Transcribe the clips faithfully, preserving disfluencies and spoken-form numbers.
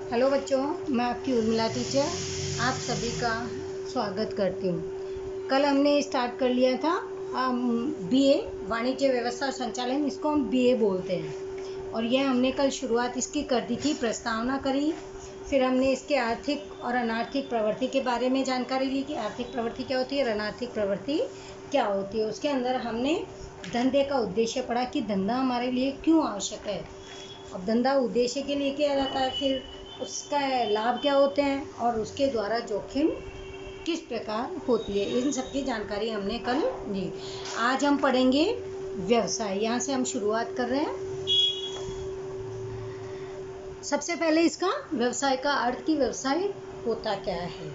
Hello बच्चों, मैं आपकी उर्मिला टीचर आप सभी का स्वागत करती हूँ। कल हमने स्टार्ट कर लिया था बीए वाणिज्य व्यवस्था और संचालन, इसको हम बीए बोलते हैं। और यह हमने कल शुरुआत इसकी कर दी थी, प्रस्तावना करी। फिर हमने इसके आर्थिक और अनार्थिक प्रवृत्ति के बारे में जानकारी ली कि आर्थिक प्रवृत्ति क्या होती है और अनार्थिक प्रवृत्ति क्या होती है। उसके अंदर हमने धंधे का उद्देश्य पढ़ा कि धंधा हमारे लिए क्यों आवश्यक है। अब धंधा उद्देश्य के लिए किया जाता है, फिर उसका लाभ क्या होते हैं और उसके द्वारा जोखिम किस प्रकार होती है, इन सब की जानकारी हमने कल ली। आज हम पढ़ेंगे व्यवसाय। यहाँ से हम शुरुआत कर रहे हैं। सबसे पहले इसका व्यवसाय का अर्थ कि व्यवसाय होता क्या है।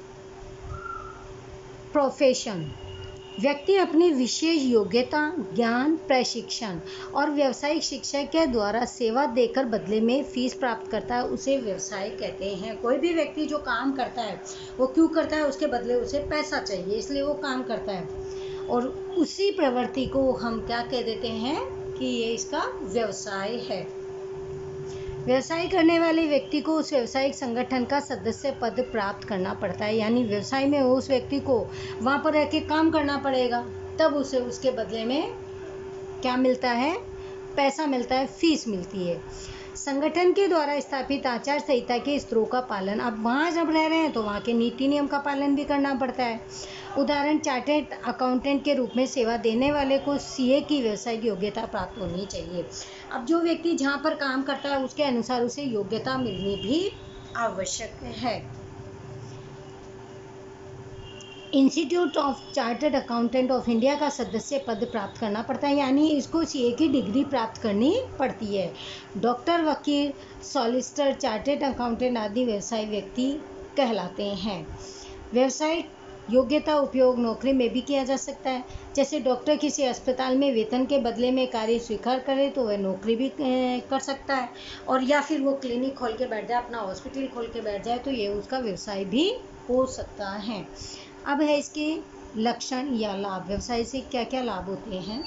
प्रोफेशन, व्यक्ति अपनी विशेष योग्यता, ज्ञान, प्रशिक्षण और व्यावसायिक शिक्षा के द्वारा सेवा देकर बदले में फीस प्राप्त करता है, उसे व्यवसाय कहते हैं। कोई भी व्यक्ति जो काम करता है वो क्यों करता है, उसके बदले उसे पैसा चाहिए, इसलिए वो काम करता है। और उसी प्रवृत्ति को हम क्या कह देते हैं कि ये इसका व्यवसाय है। व्यवसाय करने वाले व्यक्ति को उस व्यावसायिक संगठन का सदस्य पद प्राप्त करना पड़ता है, यानी व्यवसाय में उस व्यक्ति को वहाँ पर रह के काम करना पड़ेगा, तब उसे उसके बदले में क्या मिलता है, पैसा मिलता है, फीस मिलती है। संगठन के द्वारा स्थापित आचार संहिता के स्तरों का पालन, अब वहाँ जब रह रहे हैं तो वहाँ के नीति नियम का पालन भी करना पड़ता है। उदाहरण, चार्टेड अकाउंटेंट के रूप में सेवा देने वाले को सीए की व्यावसायिक योग्यता प्राप्त होनी चाहिए। अब जो व्यक्ति जहाँ पर काम करता है उसके अनुसार उसे योग्यता मिलनी भी आवश्यक है। Institute of Chartered Accountant of India का सदस्य पद प्राप्त करना पड़ता है, यानी इसको सीए की डिग्री प्राप्त करनी पड़ती है। डॉक्टर, वकील, सॉलिसिटर, चार्टर्ड अकाउंटेंट आदि व्यवसाय व्यक्ति कहलाते हैं। व्यावसायिक योग्यता उपयोग नौकरी में भी किया जा सकता है। जैसे डॉक्टर किसी अस्पताल में वेतन के बदले में कार्य स्वीकार करे तो वह नौकरी भी कर सकता है, और या फिर वो क्लिनिक खोल के बैठ जाए, अपना हॉस्पिटल खोल के बैठ जाए, तो ये उसका व्यवसाय भी हो सकता है। अब है इसके लक्षण या लाभ। व्यवसाय से क्या क्या लाभ होते हैं।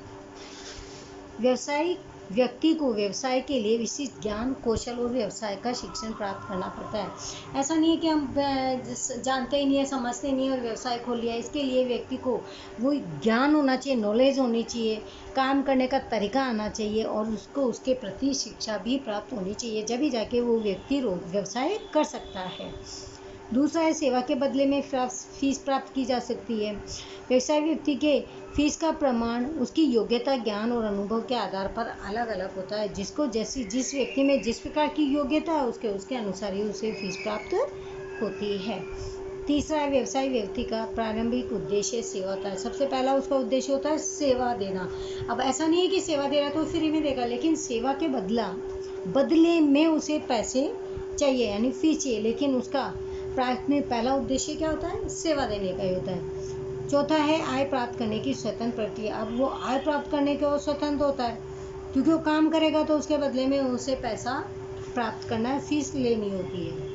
व्यवसायिक व्यक्ति को व्यवसाय के लिए विशिष्ट ज्ञान, कौशल और व्यवसाय का शिक्षण प्राप्त करना पड़ता है। ऐसा नहीं है कि हम जानते ही नहीं है, समझते नहीं है और व्यवसाय खोल लिया। इसके लिए व्यक्ति को वो ज्ञान होना चाहिए, नॉलेज होनी चाहिए, काम करने का तरीका आना चाहिए और उसको उसके प्रति शिक्षा भी प्राप्त होनी चाहिए, जब ही जाके वो व्यक्ति व्यवसाय कर सकता है। दूसरा है, सेवा के बदले में फीस प्राप्त की जा सकती है। व्यवसाय व्यक्ति के फीस का प्रमाण उसकी योग्यता, ज्ञान और अनुभव के आधार पर अलग अलग होता है। जिसको जैसी जिस व्यक्ति में जिस प्रकार की योग्यता है उसके उसके अनुसार ही उसे फीस प्राप्त होती है। तीसरा है, व्यवसाय व्यक्ति का प्रारंभिक उद्देश्य सेवा होता है। सबसे पहला उसका उद्देश्य होता है सेवा देना। अब ऐसा नहीं है कि सेवा दे रहा तो फ्री में देगा, लेकिन सेवा के बदला बदले में उसे पैसे चाहिए, यानी फीस चाहिए, लेकिन उसका प्राथमिक पहला उद्देश्य क्या होता है, सेवा देने का ही होता है। चौथा है, आय प्राप्त करने की स्वतंत्र प्रक्रिया। अब वो आय प्राप्त करने के वो स्वतंत्र होता है, क्योंकि वो काम करेगा तो उसके बदले में उसे पैसा प्राप्त करना है, फीस लेनी होती है।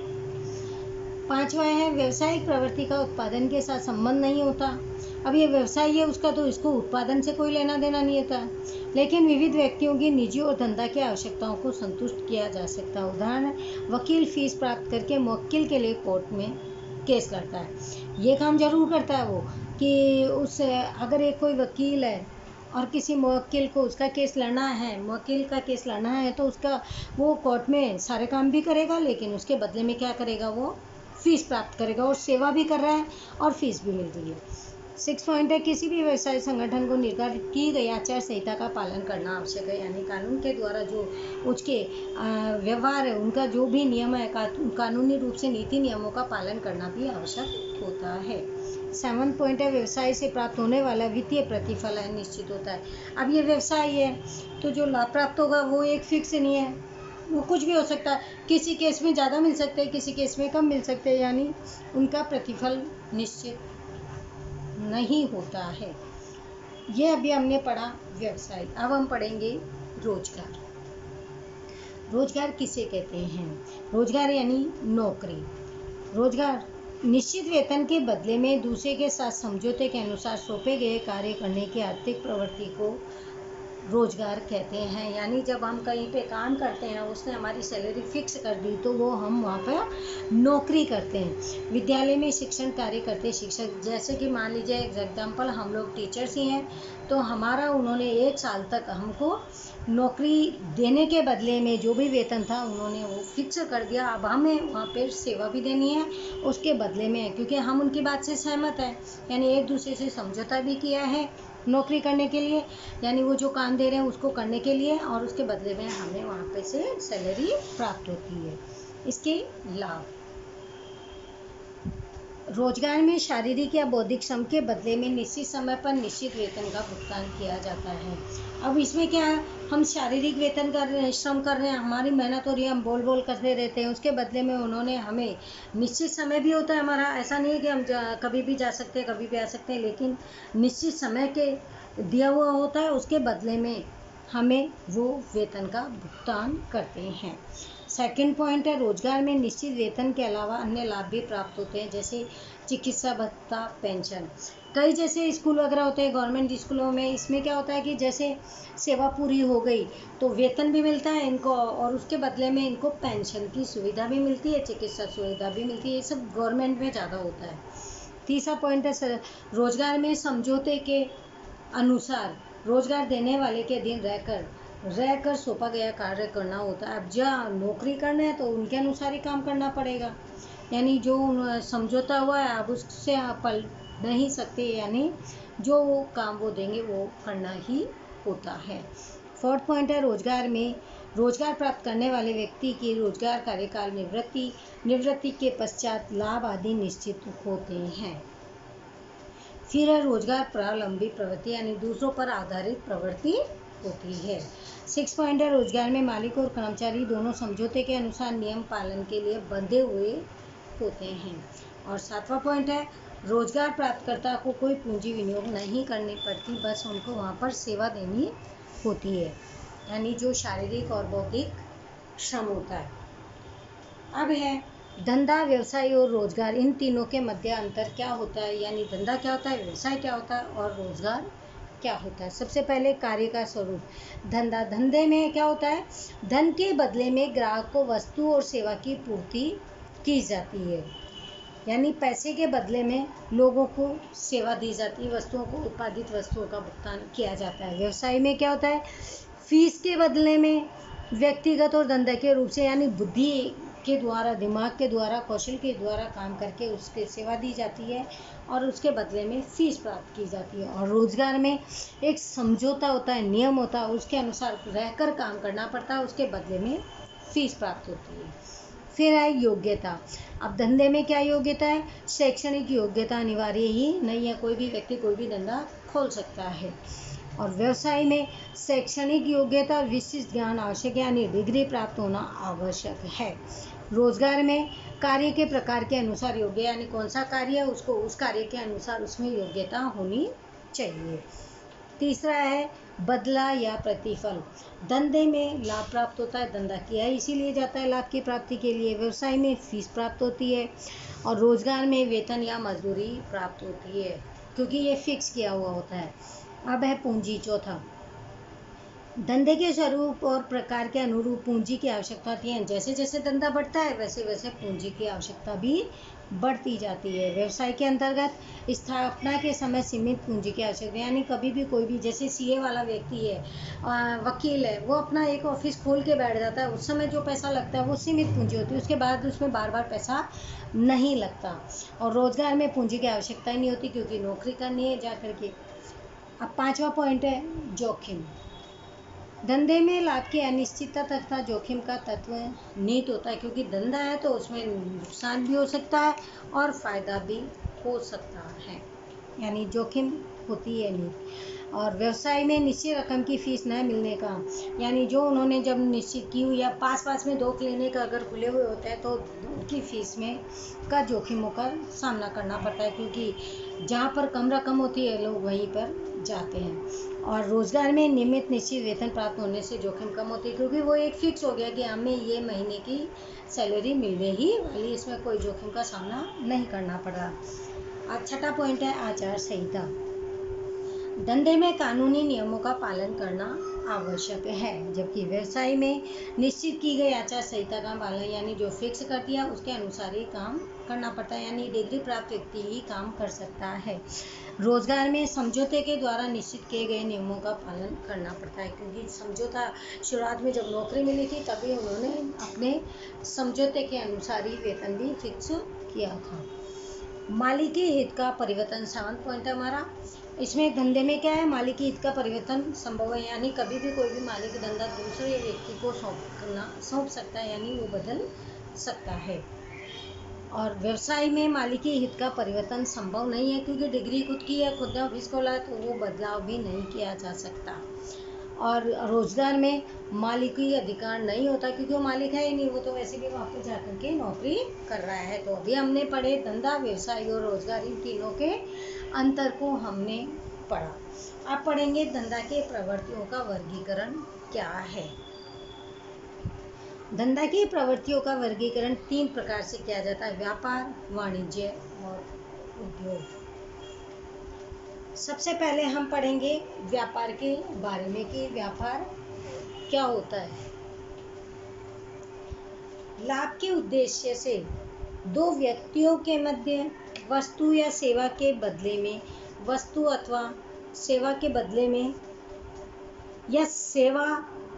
पांचवा है, व्यवसायिक प्रवृत्ति का उत्पादन के साथ संबंध नहीं होता। अब ये व्यवसाय है उसका, तो इसको उत्पादन से कोई लेना देना नहीं होता, लेकिन विविध व्यक्तियों की निजी और धंधा की आवश्यकताओं को संतुष्ट किया जा सकता है। उदाहरण, वकील फीस प्राप्त करके मुवक्किल के लिए कोर्ट में केस लड़ता है। ये काम जरूर करता है वो कि उस अगर एक कोई वकील है और किसी मुवक्किल को उसका केस लड़ना है, मुवक्किल का केस लड़ना है, तो उसका वो कोर्ट में सारे काम भी करेगा, लेकिन उसके बदले में क्या करेगा, वो फीस प्राप्त करेगा, और सेवा भी कर रहा है और फीस भी मिल रही है। सिक्स पॉइंट है, किसी भी व्यवसाय संगठन को निर्धारित की गई आचार संहिता का पालन करना आवश्यक है, यानी कानून के द्वारा जो उसके व्यवहार है, उनका जो भी नियम है, कानूनी रूप से नीति नियमों का पालन करना भी आवश्यक होता है। सेवन पॉइंट है, व्यवसाय से प्राप्त होने वाला वित्तीय प्रतिफल है निश्चित होता है। अब ये व्यवसाय है तो जो लाभ प्राप्त होगा वो एक फिक्स नहीं है, वो कुछ भी हो सकता है। किसी केस में ज़्यादा मिल सकते हैं, किसी केस में कम मिल सकते हैं, यानी उनका प्रतिफल निश्चित नहीं होता है। ये अभी हमने पढ़ा व्यवसाय। अब हम पढ़ेंगे रोजगार। रोजगार किसे कहते हैं। रोजगार यानी नौकरी। रोजगार निश्चित वेतन के बदले में दूसरे के साथ समझौते के अनुसार सौंपे गए कार्य करने की आर्थिक प्रवृत्ति को रोजगार कहते हैं। यानी जब हम कहीं पे काम करते हैं, उसने हमारी सैलरी फिक्स कर दी, तो वो हम वहाँ पर नौकरी करते हैं। विद्यालय में शिक्षण कार्य करते शिक्षक, जैसे कि मान लीजिए एग्जाम्पल, हम लोग टीचर्स ही हैं, तो हमारा उन्होंने एक साल तक हमको नौकरी देने के बदले में जो भी वेतन था उन्होंने वो फिक्स कर दिया। अब हमें वहाँ पे सेवा भी देनी है उसके बदले में, क्योंकि हम उनकी बात से सहमत हैं, यानी एक दूसरे से समझौता भी किया है नौकरी करने के लिए, यानी वो जो काम दे रहे हैं उसको करने के लिए, और उसके बदले में हमें वहाँ पे से सैलरी प्राप्त होती है। इसके लाभ, रोजगार में शारीरिक या बौद्धिक श्रम के बदले में निश्चित समय पर निश्चित वेतन का भुगतान किया जाता है। अब इसमें क्या है, हम शारीरिक वेतन कर रहे हैं, श्रम कर रहे हैं, हमारी मेहनत हो रही है, हम बोल बोल करते रहते हैं, उसके बदले में उन्होंने हमें निश्चित समय भी होता है हमारा, ऐसा नहीं है कि हम कभी भी जा सकते हैं कभी भी आ सकते हैं, लेकिन निश्चित समय के दिया हुआ होता है, उसके बदले में हमें वो वेतन का भुगतान करते हैं। सेकंड पॉइंट है, रोजगार में निश्चित वेतन के अलावा अन्य लाभ भी प्राप्त होते हैं, जैसे चिकित्सा भत्ता, पेंशन। कई जैसे स्कूल वगैरह होते हैं गवर्नमेंट स्कूलों में, इसमें क्या होता है कि जैसे सेवा पूरी हो गई तो वेतन भी मिलता है इनको, और उसके बदले में इनको पेंशन की सुविधा भी मिलती है, चिकित्सा सुविधा भी मिलती है। ये सब गवर्नमेंट में ज़्यादा होता है। तीसरा पॉइंट है, रोजगार में समझौते के अनुसार रोजगार देने वाले के अधीन रहकर रहकर सौंपा गया कार्य करना होता है। अब जहाँ नौकरी करना है तो उनके अनुसार ही काम करना पड़ेगा, यानी जो समझौता हुआ है अब उससे आप पल नहीं सकते, यानी जो वो काम वो देंगे वो करना ही होता है। फोर्थ पॉइंट है, रोजगार में रोजगार प्राप्त करने वाले व्यक्ति की रोजगार कार्यकाल, निवृत्ति निवृत्ति के पश्चात लाभ आदि निश्चित होते हैं। फिर है रोजगार प्रारंभिक प्रवृत्ति, यानी दूसरों पर आधारित प्रवृत्ति होती है। सिक्स पॉइंट है, रोजगार में मालिक और कर्मचारी दोनों समझौते के अनुसार नियम पालन के लिए बंधे हुए होते हैं। और सातवां पॉइंट है, रोजगार प्राप्तकर्ता को कोई पूंजी विनियोग नहीं करनी पड़ती, बस उनको वहाँ पर सेवा देनी होती है, यानी जो शारीरिक और बौद्धिक श्रम होता है। अब है धंधा, व्यवसाय और रोजगार, इन तीनों के मध्य अंतर क्या होता है, यानी धंधा क्या होता है, व्यवसाय क्या होता है और रोजगार क्या होता है। सबसे पहले कार्य का स्वरूप। धंधा, धंधे में क्या होता है, धन के बदले में ग्राहक को वस्तु और सेवा की पूर्ति की जाती है, यानी पैसे के बदले में लोगों को सेवा दी जाती है, वस्तुओं को, उत्पादित वस्तुओं का भुगतान किया जाता है। व्यवसाय में क्या होता है, फीस के बदले में व्यक्तिगत और धंधे के रूप से, यानी बुद्धि के द्वारा, दिमाग के द्वारा, कौशल के द्वारा काम करके उसके सेवा दी जाती है और उसके बदले में फीस प्राप्त की जाती है। और रोजगार में एक समझौता होता है, नियम होता है, उसके अनुसार रहकर काम करना पड़ता है, उसके बदले में फीस प्राप्त होती है। फिर है योग्यता। अब धंधे में क्या योग्यता है, शैक्षणिक योग्यता अनिवार्य ही नहीं है, कोई भी व्यक्ति कोई भी धंधा खोल सकता है। और व्यवसाय में शैक्षणिक योग्यता, विशिष्ट ज्ञान आवश्यक, यानी डिग्री प्राप्त होना आवश्यक है। रोजगार में कार्य के प्रकार के अनुसार योग्य, यानी कौन सा कार्य है उसको उस कार्य के अनुसार उसमें योग्यता होनी चाहिए। तीसरा है बदला या प्रतिफल। धंधे में लाभ प्राप्त होता है, धंधा किया इसीलिए जाता है लाभ की प्राप्ति के लिए। व्यवसाय में फीस प्राप्त होती है और रोजगार में वेतन या मजदूरी प्राप्त होती है, क्योंकि ये फिक्स किया हुआ होता है। अब है पूंजी, चौथा। धंधे के स्वरूप और प्रकार के अनुरूप पूंजी की आवश्यकता होती है, जैसे जैसे धंधा बढ़ता है वैसे वैसे पूंजी की आवश्यकता भी बढ़ती जाती है। व्यवसाय के अंतर्गत स्थापना के समय सीमित पूंजी की आवश्यकता, यानी कभी भी कोई भी, जैसे सीए वाला व्यक्ति है, वकील है, वो अपना एक ऑफिस खोल के बैठ जाता है, उस समय जो पैसा लगता है वो सीमित पूंजी होती है, उसके बाद उसमें बार बार पैसा नहीं लगता। और रोजगार में पूंजी की आवश्यकता ही नहीं होती, क्योंकि नौकरी करनी है जा करके। अब पांचवा पॉइंट है जोखिम। धंधे में लाभ की अनिश्चितता तथा जोखिम का तत्व निहित होता है, क्योंकि धंधा है तो उसमें नुकसान भी हो सकता है और फायदा भी हो सकता है, यानी जोखिम होती है निहित। और व्यवसाय में निश्चित रकम की फीस न मिलने का, यानी जो उन्होंने जब निश्चित की हुई, या पास पास में दो क्लिनिक अगर खुले हुए होते हैं तो उनकी फीस में का जोखिमों का सामना करना पड़ता है, क्योंकि जहाँ पर कम रकम होती है लोग वहीं पर जाते हैं। और रोजगार में नियमित निश्चित वेतन प्राप्त होने से जोखिम कम होती है, क्योंकि वो एक फिक्स हो गया कि हमें ये महीने की सैलरी मिलने ही वाली, इसमें कोई जोखिम का सामना नहीं करना पड़ रहा। अब छठा पॉइंट है आचार संहिता। धंधे में कानूनी नियमों का पालन करना आवश्यक है। जबकि व्यवसाय में निश्चित की गई आचार संहिता का पालन, यानी जो फिक्स कर दिया उसके अनुसार ही काम करना पड़ता है, यानी डिग्री प्राप्त व्यक्ति ही काम कर सकता है। रोजगार में समझौते के द्वारा निश्चित किए गए नियमों का पालन करना पड़ता है, क्योंकि समझौता शुरुआत में जब नौकरी मिली थी तभी उन्होंने अपने समझौते के अनुसार ही वेतन भी फिक्स किया था। मालिकी हित का परिवर्तन सेवन पॉइंट है हमारा। इसमें धंधे में क्या है, मालिकी हित का परिवर्तन संभव है, यानी कभी भी कोई भी मालिक धंधा दूसरे व्यक्ति को सौंपना सौंप सकता है, यानी वो बदल सकता है। और व्यवसाय में मालिकी हित का परिवर्तन संभव नहीं है, क्योंकि डिग्री खुद की है, खुद ने ऑफिस खोला है, तो वो बदलाव भी नहीं किया जा सकता। और रोजगार में मालिकी अधिकार नहीं होता, क्योंकि वो मालिक है ही नहीं, वो तो वैसे भी वहाँ पे जाकर के नौकरी कर रहा है। तो अभी हमने पढ़े धंधा, व्यवसाय और रोजगार, इन तीनों के अंतर को हमने पढ़ा। अब पढ़ेंगे धंधा के प्रवृत्तियों का वर्गीकरण क्या है। धंधा की प्रवृत्तियों का वर्गीकरण तीन प्रकार से किया जाता है: व्यापार, वाणिज्य और उद्योग। सबसे पहले हम पढ़ेंगे व्यापार के बारे में कि व्यापार क्या होता है। लाभ के उद्देश्य से दो व्यक्तियों के मध्य वस्तु या सेवा के बदले में वस्तु अथवा सेवा के बदले में या सेवा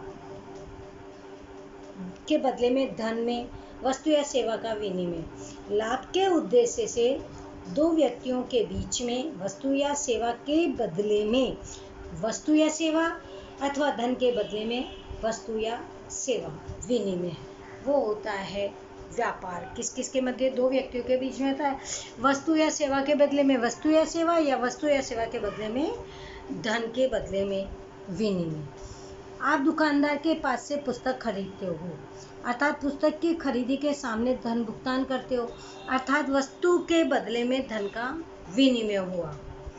के बदले में धन में वस्तु या सेवा का विनिमय। लाभ के उद्देश्य से दो व्यक्तियों के बीच में वस्तु या सेवा के बदले में वस्तु या सेवा अथवा धन के बदले में वस्तु या सेवा विनिमय, वो होता है व्यापार। किस किस के मध्य? दो व्यक्तियों के बीच में होता है। वस्तु या सेवा के बदले में वस्तु या सेवा, या वस्तु या सेवा के बदले में धन के बदले में विनिमय। आप दुकानदार के पास से पुस्तक खरीदते हो, अर्थात पुस्तक की खरीदी के सामने धन भुगतान करते हो, अर्थात वस्तु के बदले में धन का विनिमय हुआ।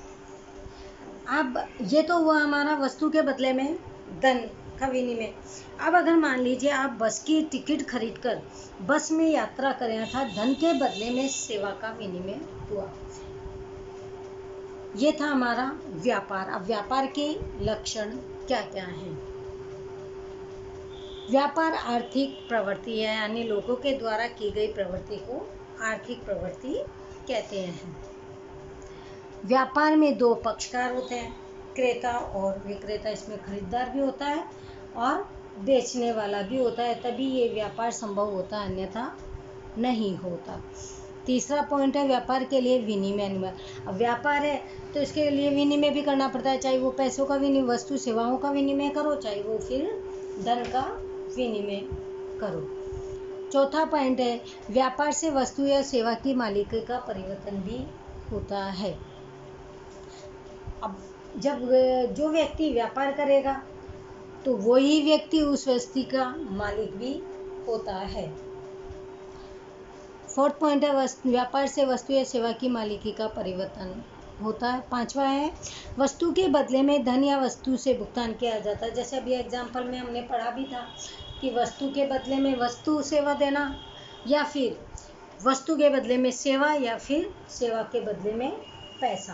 अब ये तो हुआ हमारा वस्तु के बदले में धन का विनिमय। अब अगर मान लीजिए आप बस की टिकट खरीदकर बस में यात्रा करें, अर्थात धन के बदले में सेवा का विनिमय हुआ। ये था हमारा व्यापार। अब व्यापार के लक्षण क्या क्या हैं? व्यापार आर्थिक प्रवृत्ति है, यानी लोगों के द्वारा की गई प्रवृत्ति को आर्थिक प्रवृत्ति कहते हैं। व्यापार में दो पक्षकार होते हैं, क्रेता और विक्रेता। इसमें खरीदार भी होता है और बेचने वाला भी होता है, तभी ये व्यापार संभव होता है, अन्यथा नहीं होता। तीसरा पॉइंट है व्यापार के लिए विनिमय अनिवार्य। अब व्यापार है तो इसके लिए विनिमय भी करना पड़ता है, चाहे वो पैसों का विनिमय, वस्तु सेवाओं का विनिमय करो, चाहे वो फिर धन का विनिमय करो। चौथा पॉइंट है व्यापार से वस्तु या सेवा की मालिकी का परिवर्तन भी होता है। अब जब जो व्यक्ति व्यापार करेगा तो वही व्यक्ति उस वस्तु का मालिक भी होता है। फोर्थ पॉइंट है व्यापार से वस्तु या सेवा की मालिकी का परिवर्तन होता है। पांचवा है वस्तु के बदले में धन या वस्तु से भुगतान किया जाता है। जैसे अभी एग्जाम्पल में हमने पढ़ा भी था कि वस्तु के बदले में वस्तु सेवा देना, या फिर वस्तु के बदले में सेवा, या फिर सेवा के बदले में पैसा।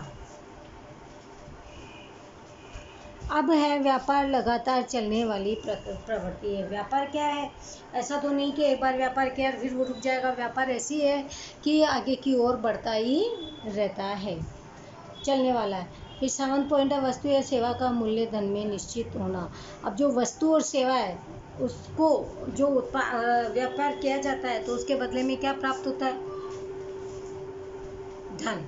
अब है व्यापार लगातार चलने वाली प्रवृत्ति है। व्यापार क्या है? ऐसा तो नहीं कि एक बार व्यापार किया फिर वो रुक जाएगा। व्यापार ऐसी है कि आगे की ओर बढ़ता ही रहता है, चलने वाला है। फिर सेवन पॉइंट है वस्तु या सेवा का मूल्य धन में निश्चित होना। अब जो वस्तु और सेवा है उसको जो व्यापार किया जाता है तो उसके बदले में क्या प्राप्त होता है? धन।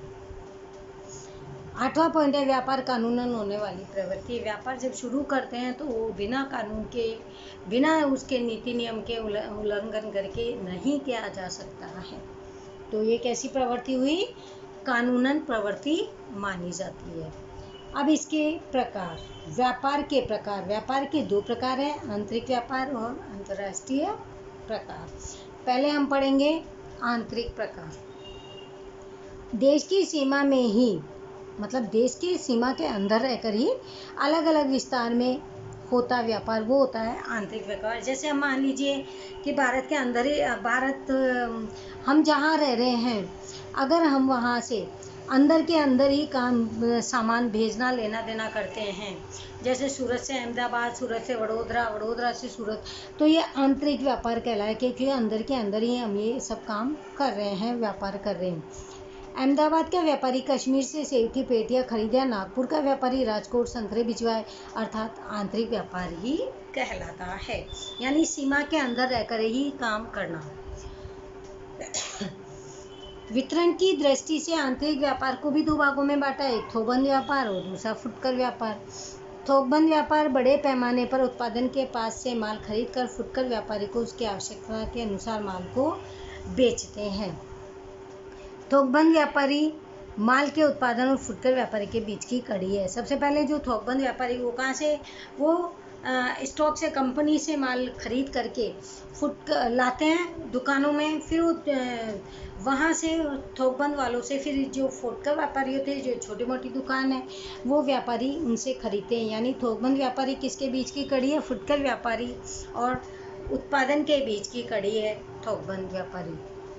आठवां पॉइंट है व्यापार कानूनन होने वाली प्रवृत्ति। व्यापार जब शुरू करते हैं तो वो बिना कानून के, बिना उसके नीति नियम के उल्लंघन करके नहीं किया जा सकता है। तो ये कैसी प्रवृत्ति हुई? कानूनन प्रवृत्ति मानी जाती है। अब इसके प्रकार, व्यापार के प्रकार। व्यापार के दो प्रकार हैं, आंतरिक व्यापार और अंतर्राष्ट्रीय प्रकार। पहले हम पढ़ेंगे आंतरिक प्रकार। देश की सीमा में ही, मतलब देश की सीमा के अंदर रहकर ही अलग अलग विस्तार में होता व्यापार, वो होता है आंतरिक व्यापार। जैसे हम मान लीजिए कि भारत के अंदर ही, भारत हम जहाँ रह रहे हैं, अगर हम वहाँ से अंदर के अंदर ही काम सामान भेजना लेना देना करते हैं। जैसे सूरत से अहमदाबाद, सूरत से वडोदरा, वडोदरा से सूरत, तो ये आंतरिक व्यापार कहलाए क्योंकि अंदर के अंदर ही हम ये सब काम कर रहे हैं, व्यापार कर रहे हैं। अहमदाबाद का व्यापारी कश्मीर से सेब की पेटियां खरीदे, नागपुर का व्यापारी राजकोट संतरे भिजवाए, अर्थात आंतरिक व्यापार ही कहलाता है, यानी सीमा के अंदर रहकर ही काम करना। वितरण की दृष्टि से आंतरिक व्यापार को भी दो भागों में बांटा है, एक थोकबंद व्यापार और दूसरा फुटकर व्यापार। थोकबंद व्यापार बड़े पैमाने पर उत्पादन के पास से माल खरीद कर फुटकर व्यापारी को उसकी आवश्यकता के अनुसार माल को बेचते हैं। थोकबंद व्यापारी माल के उत्पादन और फुटकर व्यापारी के बीच की कड़ी है। सबसे पहले जो थोकबंद व्यापारी वो कहाँ से, वो स्टॉक से, कंपनी से माल खरीद करके फुट लाते हैं दुकानों में, फिर वहाँ से थोकबंद वालों से फिर जो फुटकर व्यापारी होते हैं, जो छोटी मोटी दुकान है, वो व्यापारी उनसे खरीदते हैं। यानी थोकबंद व्यापारी किसके बीच की कड़ी है, फुटकर व्यापारी और उत्पादन के बीच की कड़ी है थोकबंद व्यापारी।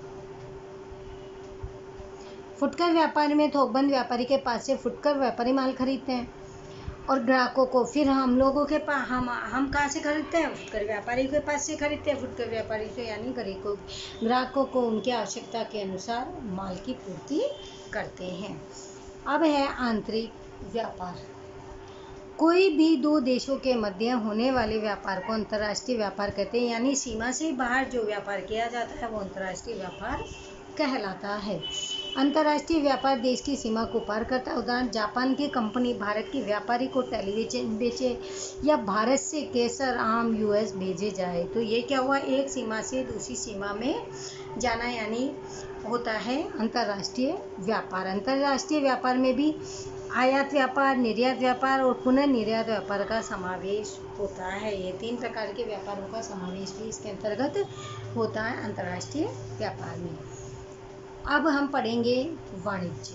फुटकर व्यापार में थोकबंद व्यापारी के पास से फुटकर व्यापारी माल खरीदते हैं और ग्राहकों को फिर हम लोगों के पास हम हम कहाँ से खरीदते हैं, फुटकर व्यापारी के पास से खरीदते हैं, फुटकर व्यापारी से यानी ग्राहकों ग्राहकों को उनकी आवश्यकता के अनुसार माल की पूर्ति करते हैं। अब है आंतरिक व्यापार। कोई भी दो देशों के मध्य होने वाले व्यापार को अंतर्राष्ट्रीय व्यापार कहते हैं, यानी सीमा से बाहर जो व्यापार किया जाता है वो अंतर्राष्ट्रीय व्यापार कहलाता है। अंतर्राष्ट्रीय व्यापार देश की सीमा को पार करता है। उदाहरण, जापान की कंपनी भारत के व्यापारी को टेलीविजन बेचे या भारत से केसर, आम यूएस भेजे जाए, तो ये क्या हुआ, एक सीमा से दूसरी सीमा में जाना, यानी होता है अंतर्राष्ट्रीय व्यापार। अंतर्राष्ट्रीय व्यापार में भी आयात व्यापार, निर्यात व्यापार और पुनः निर्यात व्यापार का समावेश होता है। ये तीन प्रकार के व्यापारों का समावेश भी इसके अंतर्गत होता है अंतर्राष्ट्रीय व्यापार में। अब हम पढ़ेंगे वाणिज्य।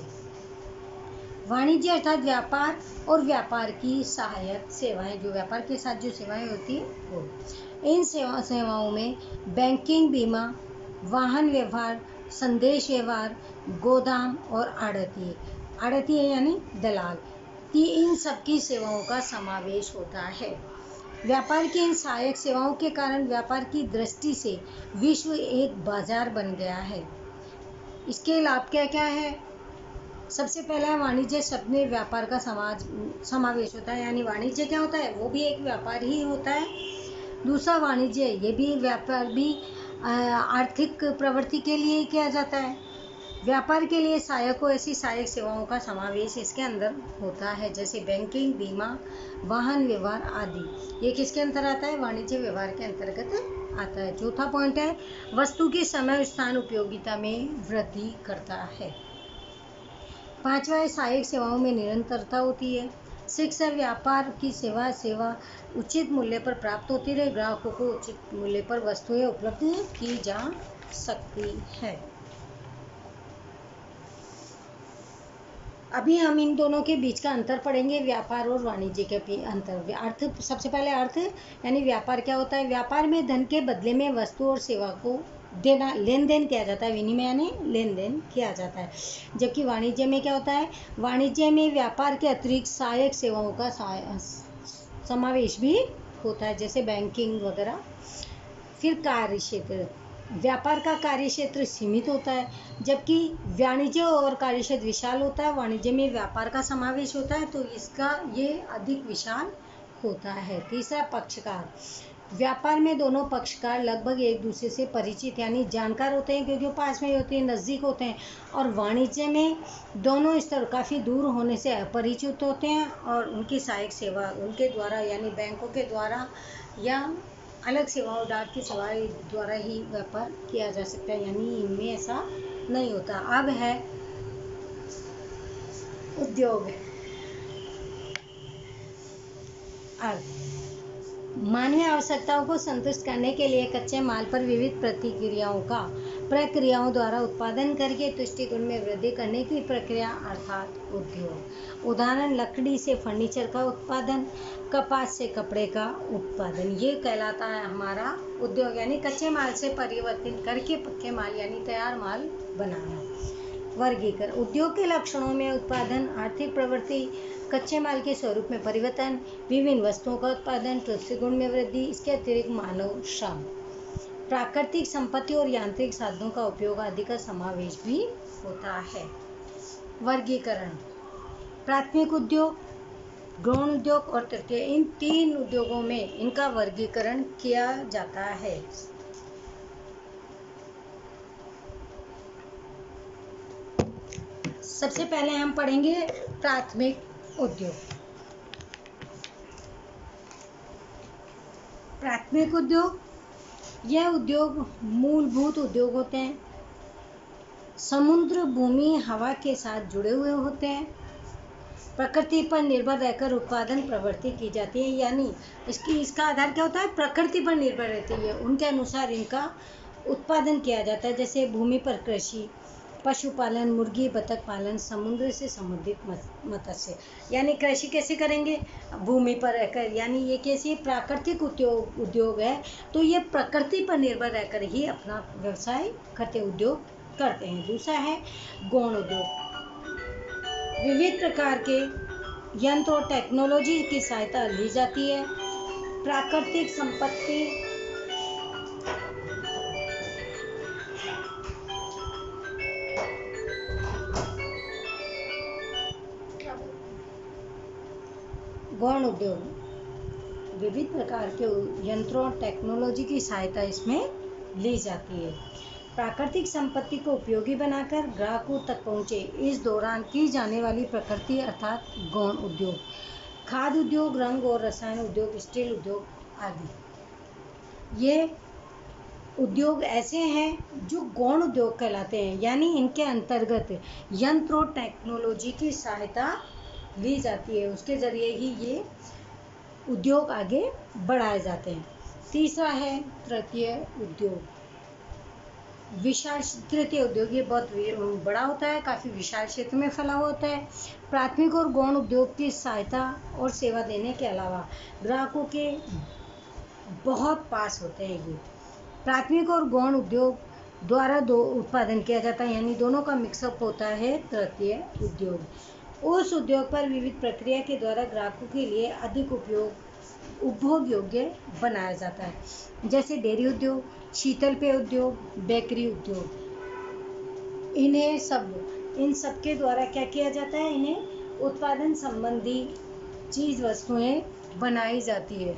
वाणिज्य अर्थात व्यापार और व्यापार की सहायक सेवाएं, जो व्यापार के साथ जो सेवाएं होती हैं वो। इन सेवा सेवाओं में बैंकिंग, बीमा, वाहन व्यवहार, संदेश व्यवहार, गोदाम और आढ़ती आढ़ती यानी दलाल, इन सब की सेवाओं का समावेश होता है। व्यापार की इन सहायक सेवाओं के कारण व्यापार की दृष्टि से विश्व एक बाजार बन गया है। इसके लाभ क्या क्या है? सबसे पहला वाणिज्य शब्द में व्यापार का समाज समावेश होता है, यानी वाणिज्य क्या होता है, वो भी एक व्यापार ही होता है। दूसरा, वाणिज्य ये भी व्यापार भी आर्थिक प्रवृत्ति के लिए किया जाता है। व्यापार के लिए सहायकों ऐसी सहायक सेवाओं का समावेश इसके अंदर होता है, जैसे बैंकिंग, बीमा, वाहन व्यवहार आदि। ये किसके अंतर आता है? वाणिज्य व्यवहार के अंतर्गत आता है। चौथा पॉइंट है वस्तु की समय स्थान उपयोगिता में वृद्धि करता है। पांचवा है सहायक सेवाओं में निरंतरता होती है। शिक्षा, व्यापार की सेवा सेवा उचित मूल्य पर प्राप्त होती रहे, ग्राहकों को उचित मूल्य पर वस्तुएं उपलब्ध की जा सकती है। अभी हम इन दोनों के बीच का अंतर पढ़ेंगे, व्यापार और वाणिज्य के अंतर। अर्थ, सबसे पहले अर्थ यानी व्यापार क्या होता है? व्यापार में धन के बदले में वस्तु और सेवा को देना, लेन देन किया जाता है, विनिमय यानी लेन देन किया जाता है। जबकि वाणिज्य में क्या होता है? वाणिज्य में व्यापार के अतिरिक्त सहायक सेवाओं का समावेश भी होता है, जैसे बैंकिंग वगैरह। फिर कार्य क्षेत्र, व्यापार का कार्य क्षेत्र सीमित होता है, जबकि वाणिज्य और कार्य क्षेत्र विशाल होता है। वाणिज्य में व्यापार का समावेश होता है तो इसका ये अधिक विशाल होता है। तीसरा, पक्षकार। व्यापार में दोनों पक्षकार लगभग एक दूसरे से परिचित यानी जानकार होते हैं, क्योंकि वो पास में होते हैं, नज़दीक होते हैं। और वाणिज्य में दोनों स्तर काफ़ी दूर होने से अपरिचित होते हैं और उनकी सहायक सेवा उनके द्वारा यानी बैंकों के द्वारा या अलग सेवाओं, डाक की सेवाएं द्वारा ही व्यापार किया जा सकता है, यानी इनमें ऐसा नहीं होता। अब है उद्योग। अर्थ, मानवीय आवश्यकताओं को संतुष्ट करने के लिए कच्चे माल पर विविध प्रतिक्रियाओं का प्रक्रियाओं द्वारा उत्पादन करके तुष्टिगुण में वृद्धि करने की प्रक्रिया अर्थात उद्योग। उदाहरण, लकड़ी से फर्नीचर का उत्पादन, कपास से कपड़े का उत्पादन, ये कहलाता है हमारा उद्योग, यानी कच्चे माल से परिवर्तित करके पक्के माल यानी तैयार माल बनाना। वर्गीकरण। उद्योग के लक्षणों में उत्पादन, आर्थिक प्रवृत्ति, कच्चे माल के स्वरूप में परिवर्तन, विभिन्न वस्तुओं का उत्पादन, पृथ्वी गुण में वृद्धि, इसके अतिरिक्त मानव श्रम, प्राकृतिक संपत्ति और यांत्रिक साधनों का उपयोग आदि का समावेश भी होता है। वर्गीकरण। प्राथमिक उद्योग, गौण उद्योग और तृतीय, इन तीन उद्योगों में इनका वर्गीकरण किया जाता है। सबसे पहले हम पढ़ेंगे प्राथमिक उद्योग। प्राथमिक उद्योग, यह उद्योग मूलभूत उद्योग होते हैं, समुद्र, भूमि, हवा के साथ जुड़े हुए होते हैं, प्रकृति पर निर्भर रहकर उत्पादन प्रवृत्ति की जाती है। यानी इसकी इसका आधार क्या होता है? प्रकृति पर निर्भर रहती है, उनके अनुसार इनका उत्पादन किया जाता है। जैसे भूमि पर कृषि, पशुपालन, मुर्गी बतख पालन, समुद्र से संबंधित मत्स्य। यानी कृषि कैसे करेंगे? भूमि पर रहकर, यानी ये कैसे प्राकृतिक उद्योग उद्योग है, तो ये प्रकृति पर निर्भर रहकर ही अपना व्यवसाय करते उद्योग करते हैं। दूसरा है गौण उद्योग। विविध प्रकार के यंत्र और टेक्नोलॉजी की सहायता ली जाती है। प्राकृतिक संपत्ति, गौण उद्योग, विविध प्रकार के यंत्रों और टेक्नोलॉजी की सहायता इसमें ली जाती है। प्राकृतिक संपत्ति को उपयोगी बनाकर ग्राहकों तक पहुँचे, इस दौरान की जाने वाली प्रकृति अर्थात गौण उद्योग। खाद्य उद्योग, रंग और रसायन उद्योग, स्टील उद्योग आदि, ये उद्योग ऐसे हैं जो गौण उद्योग कहलाते हैं। यानी इनके अंतर्गत यंत्र और टेक्नोलॉजी की सहायता ली जाती है, उसके जरिए ही ये उद्योग आगे बढ़ाए जाते हैं। तीसरा है तृतीय उद्योग। विशाल तृतीय उद्योग, ये बहुत बड़ा होता है, काफ़ी विशाल क्षेत्र में फैला हुआ होता है। प्राथमिक और गौण उद्योग की सहायता और सेवा देने के अलावा ग्राहकों के बहुत पास होते हैं। ये प्राथमिक और गौण उद्योग द्वारा दो उत्पादन किया जाता है, यानी दोनों का मिक्सअप होता है तृतीय उद्योग। उस उद्योग पर विविध प्रक्रिया के द्वारा ग्राहकों के लिए अधिक उपयोग उपभोग योग्य बनाया जाता है। जैसे डेयरी उद्योग, शीतल पेय उद्योग, बेकरी उद्योग। इन्हें सब इन सब के द्वारा क्या किया जाता है? इन्हें उत्पादन संबंधी चीज वस्तुएं बनाई जाती है।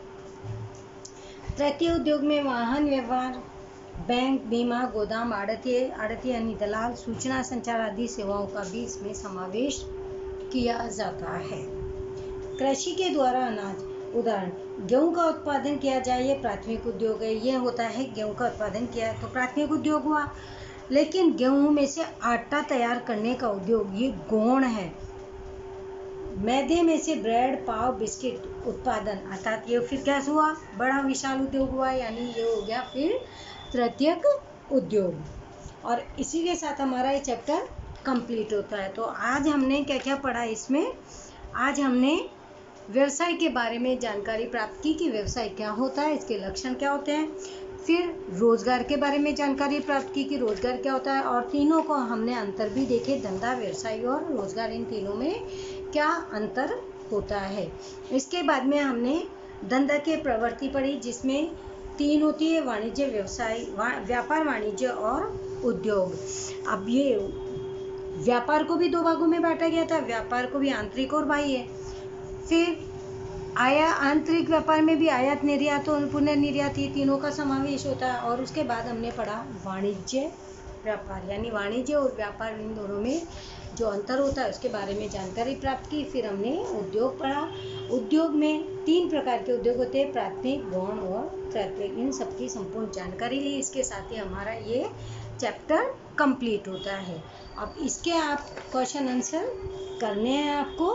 तृतीय उद्योग में वाहन व्यवहार, बैंक, बीमा, गोदाम, आड़तिये आड़तिये यानी दलाल, सूचना संचार आदि सेवाओं का भी इसमें समावेश किया जाता है। कृषि के द्वारा अनाज, उदाहरण गेहूं का उत्पादन किया जाए, ये प्राथमिक उद्योग है। ये होता है गेहूं का उत्पादन किया तो प्राथमिक उद्योग हुआ। लेकिन गेहूं में से आटा तैयार करने का उद्योग ये गौण है। मैदे में से ब्रेड, पाव, बिस्किट उत्पादन अर्थात ये फिर क्या हुआ? बड़ा विशाल उद्योग हुआ, यानी ये हो गया फिर तृतीयक उद्योग। और इसी के साथ हमारा ये चैप्टर कंप्लीट होता है। तो आज हमने क्या क्या पढ़ा इसमें? आज हमने व्यवसाय के बारे में जानकारी प्राप्त की कि व्यवसाय क्या होता है, इसके लक्षण क्या होते हैं। फिर रोजगार के बारे में जानकारी प्राप्त की कि रोजगार क्या होता है, और तीनों को हमने अंतर भी देखे, धंधा, व्यवसाय और रोजगार, इन तीनों में क्या अंतर होता है। इसके बाद में हमने धंधा के प्रवृत्ति पढ़ी, जिसमें तीन होती है, वाणिज्य, व्यवसाय, व्यापार, वाणिज्य और उद्योग। अब ये व्यापार को भी दो भागों में बांटा गया था, व्यापार को भी आंतरिक और बाह्य। फिर आया आंतरिक व्यापार में भी आयात, निर्यात और पुनर्निर्यात, ये तीनों का समावेश होता है। और उसके बाद हमने पढ़ा वाणिज्य व्यापार, यानी वाणिज्य और व्यापार, इन दोनों में जो अंतर होता है उसके बारे में जानकारी प्राप्त की। फिर हमने उद्योग पढ़ा। उद्योग में तीन प्रकार के उद्योग होते हैं, प्राथमिक, गौण और तृतीयक। इन सबकी संपूर्ण जानकारी ली। इसके साथ ही हमारा ये चैप्टर कंप्लीट होता है। अब इसके आप क्वेश्चन आंसर करने हैं आपको,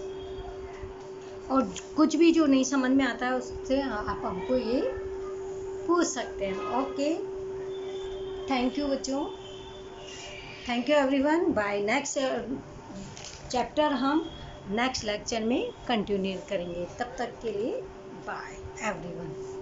और कुछ भी जो नहीं समझ में आता है उससे आप हमको ये पूछ सकते हैं। ओके, थैंक यू बच्चों, thank you everyone. Bye. Next chapter हम नेक्स्ट लेक्चर में कंटिन्यू करेंगे। तब तक के लिए बाय एवरीवन।